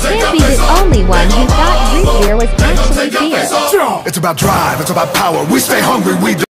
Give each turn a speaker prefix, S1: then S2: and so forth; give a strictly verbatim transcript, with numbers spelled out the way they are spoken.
S1: can't be the only one who thought root beer was actually beer.
S2: It's about drive, it's about power. We stay hungry, we